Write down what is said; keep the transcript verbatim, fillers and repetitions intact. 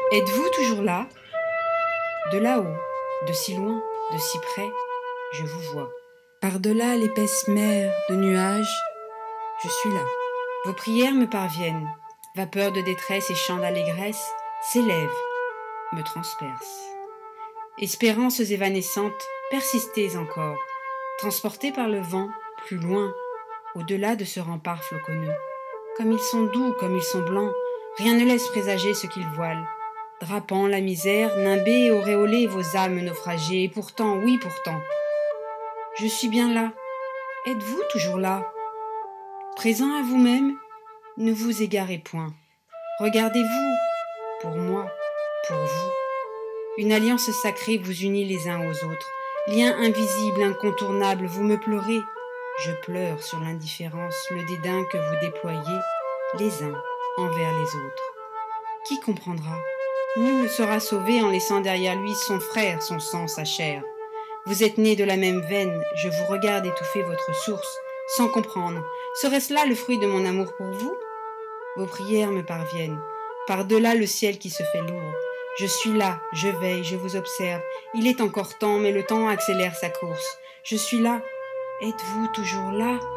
Êtes-vous toujours là? De là-haut, de si loin, de si près, je vous vois. Par-delà l'épaisse mer de nuages, je suis là. Vos prières me parviennent. Vapeur de détresse et chants d'allégresse s'élèvent, me transpercent. Espérances évanescentes, persistez encore, transportées par le vent, plus loin, au-delà de ce rempart floconneux. Comme ils sont doux, comme ils sont blancs, rien ne laisse présager ce qu'ils voilent. Drapant la misère, nimbez et auréolez vos âmes naufragées, et pourtant, oui pourtant, je suis bien là. Êtes-vous toujours là? Présent à vous-même, ne vous égarez point. Regardez-vous, pour moi, pour vous. Une alliance sacrée vous unit les uns aux autres. Lien invisible, incontournable, vous me pleurez. Je pleure sur l'indifférence, le dédain que vous déployez, les uns envers les autres. Qui comprendra? Nul ne sera sauvé en laissant derrière lui son frère, son sang, sa chair. Vous êtes nés de la même veine, je vous regarde étouffer votre source, sans comprendre. Serait-ce là le fruit de mon amour pour vous? Vos prières me parviennent, par-delà le ciel qui se fait lourd. Je suis là, je veille, je vous observe. Il est encore temps, mais le temps accélère sa course. Je suis là. Êtes-vous toujours là?